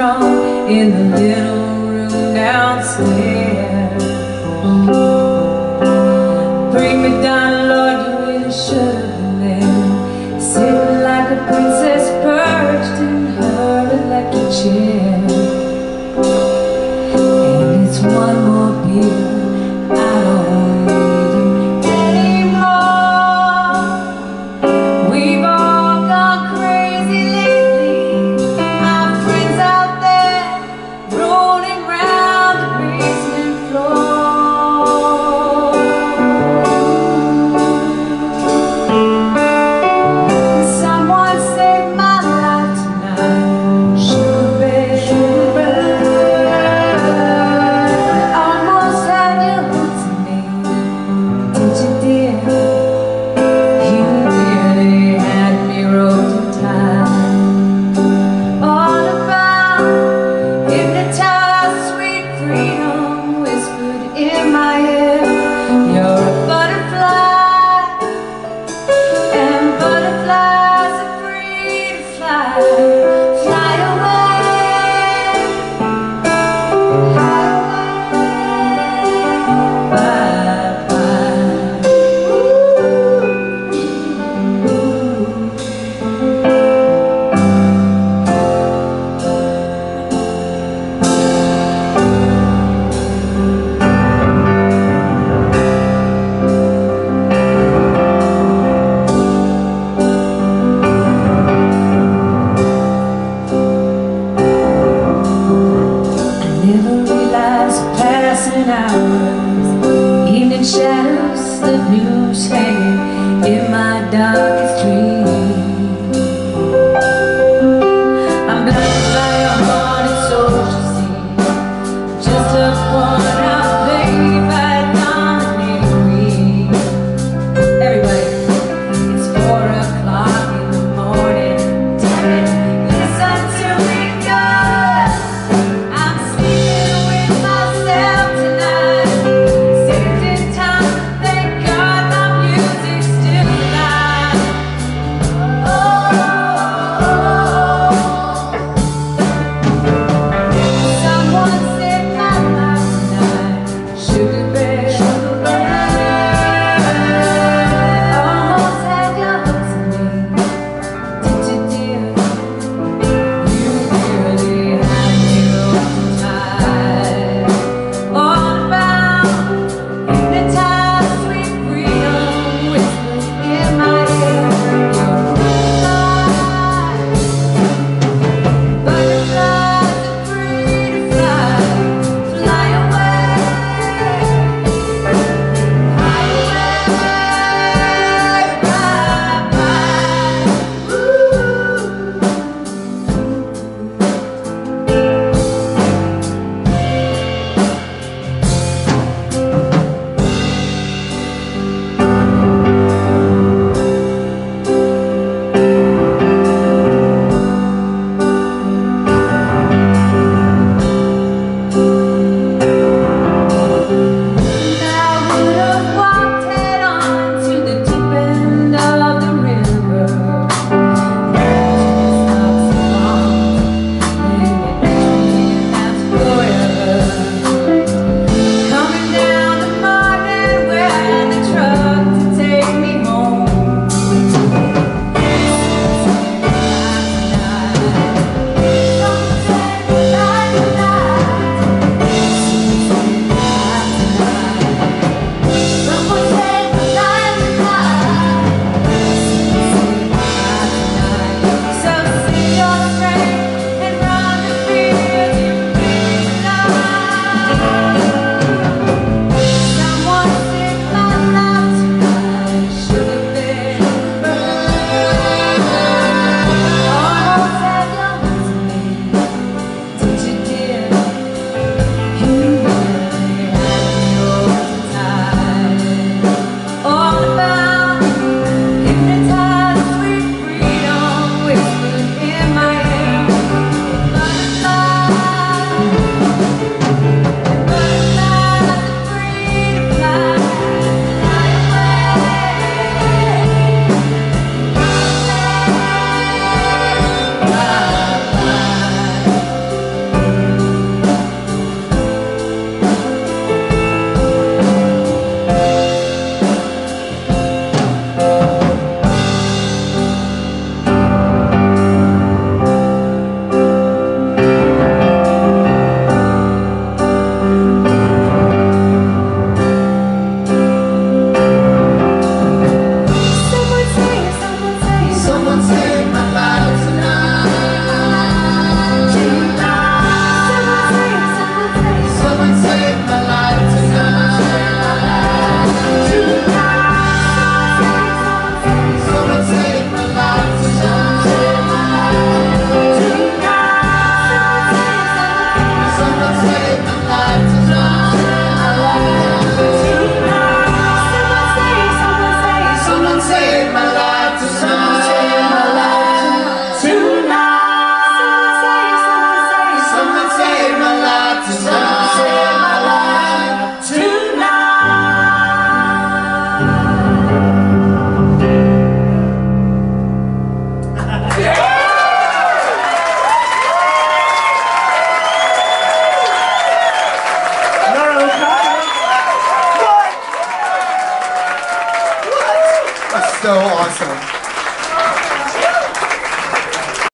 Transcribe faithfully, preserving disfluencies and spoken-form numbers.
strong in the little room downstairs. Bring me down, Lord, you really should have been there, sitting like a princess perched in her electric chair. And it's one more beer, I don't need you anymore. We've all gone crazy lately, our friends out there rolling round the basement floor. Someone saved my life tonight, sugar bear, sugar bear. I almost had you hooked to me, did you, dear? You nearly had me roped tight. All about hypnotized, sweet freedom whispered in my ear. You're a butterfly, and butterflies are free to fly, fly away, fly away, bye bye. I never realized passing hours, evening shadows, the news hanging in my darkest dreams. I'm blinded by a haunted soldier scene, just a worn-out played by a dominating queen. Everybody, it's four o'clock in the morning. Damn it, listen to me, God. I'm sleeping with myself tonight, saving time for song.